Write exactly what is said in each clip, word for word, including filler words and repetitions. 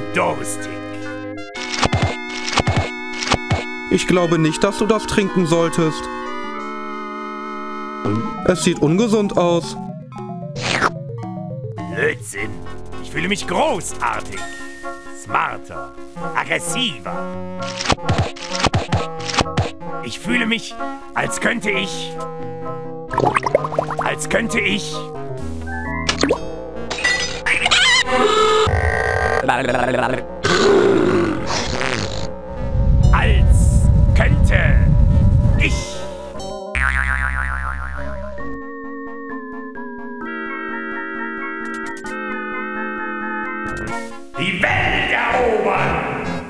durstig. Ich glaube nicht, dass du das trinken solltest. Es sieht ungesund aus. Blödsinn. Ich fühle mich großartig. Smarter. Aggressiver. Ich fühle mich, als könnte ich... Als könnte ich... Als könnte ich... Die Welt erobern!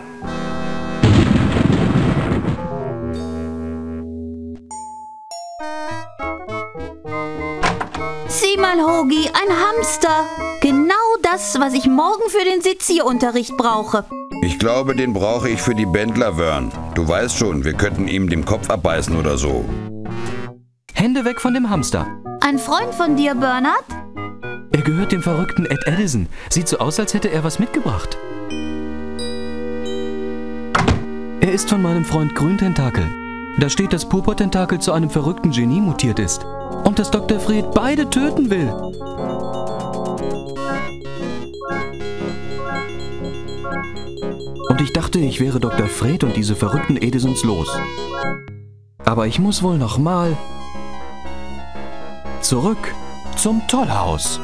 Sieh mal, Hogi, ein Hamster. Genau das, was ich morgen für den Sezierunterricht brauche. Ich glaube, den brauche ich für die Bändler, Vern. Du weißt schon, wir könnten ihm den Kopf abbeißen oder so. Hände weg von dem Hamster. Ein Freund von dir, Bernhard? Er gehört dem verrückten Ed Addison. Sieht so aus, als hätte er was mitgebracht. Er ist von meinem Freund Grüntentakel. Da steht, dass Purpurtentakel zu einem verrückten Genie mutiert ist. Und dass Doktor Fred beide töten will. Und ich dachte, ich wäre Doktor Fred und diese verrückten Edisons los. Aber ich muss wohl noch mal zurück zum Tollhaus.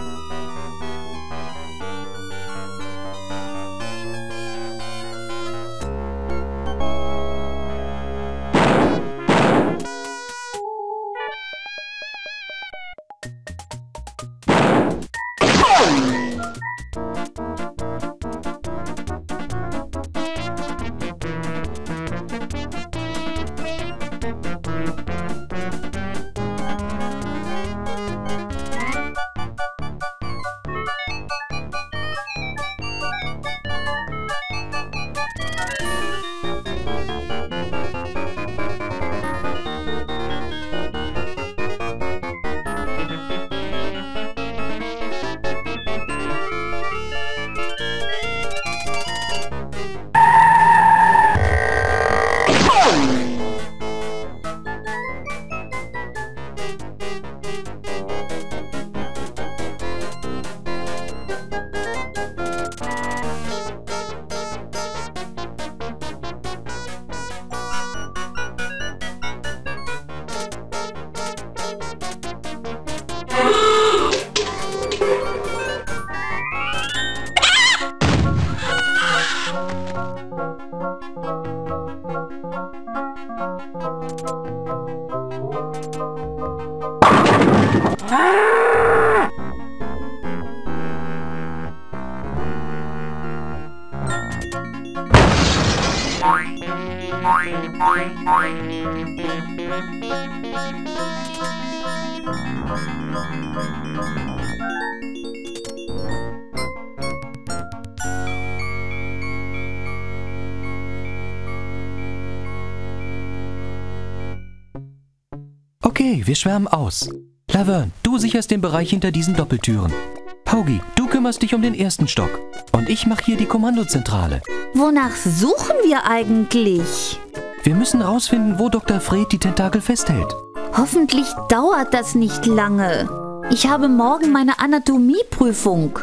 Okay, wir schwärmen aus. Laverne, du sicherst den Bereich hinter diesen Doppeltüren. Hogi, du kümmerst dich um den ersten Stock. Und ich mache hier die Kommandozentrale. Wonach suchen wir eigentlich? Wir müssen rausfinden, wo Doktor Fred die Tentakel festhält. Hoffentlich dauert das nicht lange. Ich habe morgen meine Anatomieprüfung.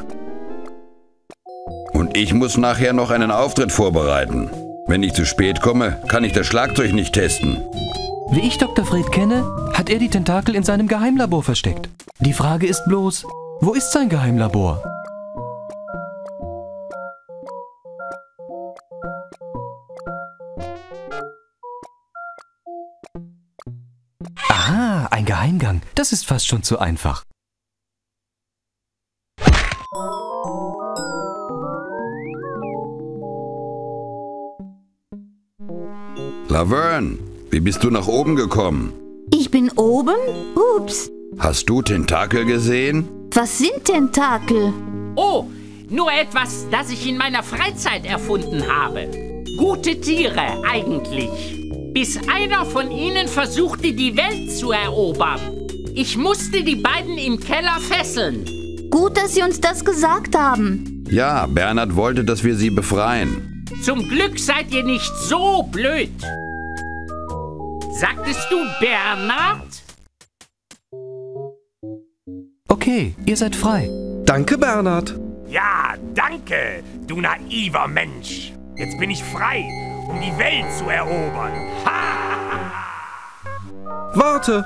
Und ich muss nachher noch einen Auftritt vorbereiten. Wenn ich zu spät komme, kann ich das Schlagzeug nicht testen. Wie ich Doktor Fred kenne, hat er die Tentakel in seinem Geheimlabor versteckt. Die Frage ist bloß, wo ist sein Geheimlabor? Aha, ein Geheimgang. Das ist fast schon zu einfach. Laverne, wie bist du nach oben gekommen? Ich bin oben? Ups. Hast du Tentakel gesehen? Was sind Tentakel? Oh, nur etwas, das ich in meiner Freizeit erfunden habe. Gute Tiere, eigentlich. Bis einer von ihnen versuchte, die Welt zu erobern. Ich musste die beiden im Keller fesseln. Gut, dass Sie uns das gesagt haben. Ja, Bernhard wollte, dass wir sie befreien. Zum Glück seid ihr nicht so blöd. Sagtest du Bernhard? Okay, ihr seid frei. Danke, Bernhard. Ja, danke, du naiver Mensch. Jetzt bin ich frei, um die Welt zu erobern. Warte.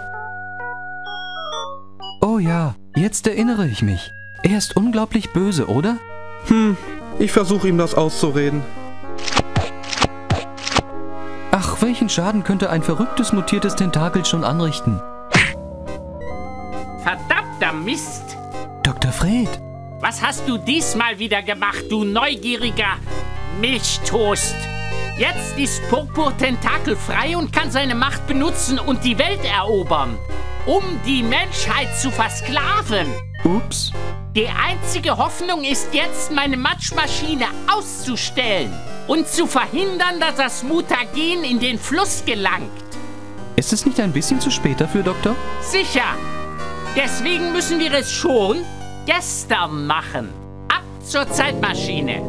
Oh ja, jetzt erinnere ich mich. Er ist unglaublich böse, oder? Hm, ich versuche ihm das auszureden. Ach, welchen Schaden könnte ein verrücktes mutiertes Tentakel schon anrichten? Verdammter Mist! Doktor Fred! Was hast du diesmal wieder gemacht, du neugieriger Milchtoast? Jetzt ist Purpur Tentakel frei und kann seine Macht benutzen und die Welt erobern, um die Menschheit zu versklaven. Ups. Die einzige Hoffnung ist jetzt, meine Matschmaschine auszustellen und zu verhindern, dass das Mutagen in den Fluss gelangt. Ist es nicht ein bisschen zu spät dafür, Doktor? Sicher. Deswegen müssen wir es schon gestern machen. Ab zur Zeitmaschine.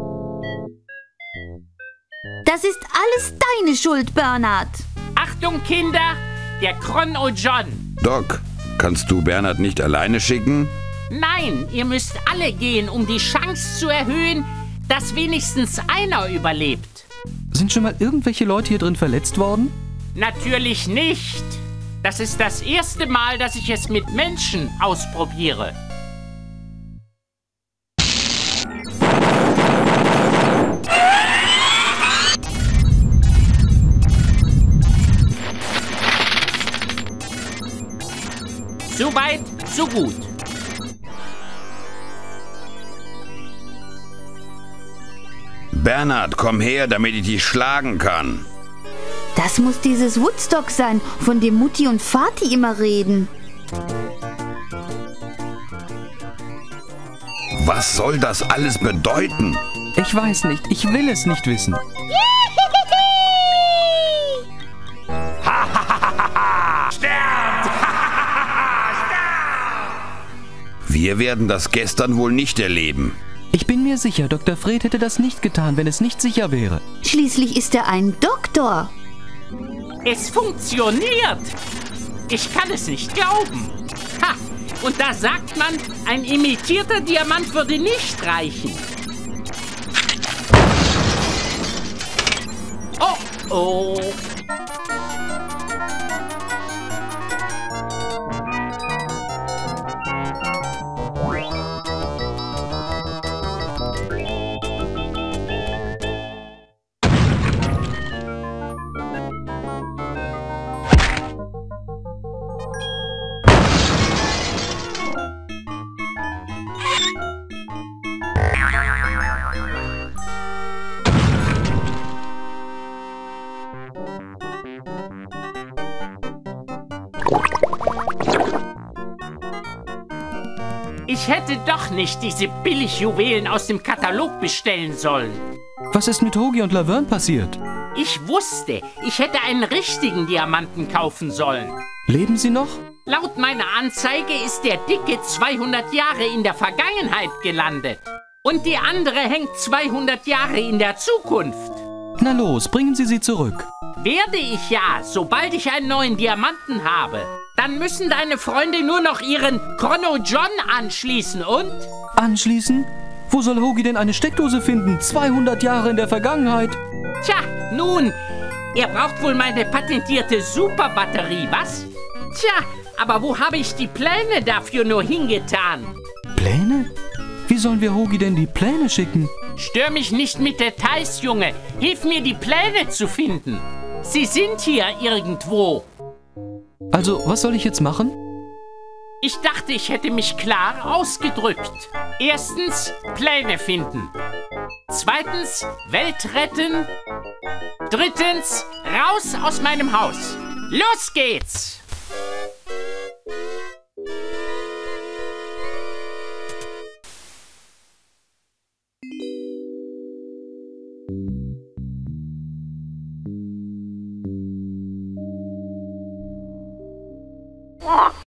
Das ist alles deine Schuld, Bernhard. Achtung, Kinder, der Chrono John. Doc, kannst du Bernhard nicht alleine schicken? Nein, ihr müsst alle gehen, um die Chance zu erhöhen, dass wenigstens einer überlebt. Sind schon mal irgendwelche Leute hier drin verletzt worden? Natürlich nicht. Das ist das erste Mal, dass ich es mit Menschen ausprobiere. So weit, so gut. Bernhard, komm her, damit ich dich schlagen kann. Das muss dieses Woodstock sein, von dem Mutti und Vati immer reden. Was soll das alles bedeuten? Ich weiß nicht, ich will es nicht wissen. Sterbt! Wir werden das gestern wohl nicht erleben. Ich bin mir sicher, Doktor Fred hätte das nicht getan, wenn es nicht sicher wäre. Schließlich ist er ein Doktor. Es funktioniert! Ich kann es nicht glauben. Ha! Und da sagt man, ein imitierter Diamant würde nicht reichen. Oh, oh. Ich hätte doch nicht diese Billigjuwelen aus dem Katalog bestellen sollen. Was ist mit Hoagie und Laverne passiert? Ich wusste, ich hätte einen richtigen Diamanten kaufen sollen. Leben sie noch? Laut meiner Anzeige ist der Dicke zweihundert Jahre in der Vergangenheit gelandet. Und die andere hängt zweihundert Jahre in der Zukunft. Na los, bringen Sie sie zurück. Werde ich ja, sobald ich einen neuen Diamanten habe. Dann müssen deine Freunde nur noch ihren Chrono John anschließen und... Anschließen? Wo soll Hoagie denn eine Steckdose finden? zweihundert Jahre in der Vergangenheit. Tja, nun, er braucht wohl meine patentierte Superbatterie, was? Tja, aber wo habe ich die Pläne dafür nur hingetan? Pläne? Wie sollen wir Hoagie denn die Pläne schicken? Stör mich nicht mit Details, Junge. Hilf mir, die Pläne zu finden. Sie sind hier irgendwo. Also, was soll ich jetzt machen? Ich dachte, ich hätte mich klar ausgedrückt. Erstens, Pläne finden. Zweitens, Welt retten. Drittens, raus aus meinem Haus. Los geht's!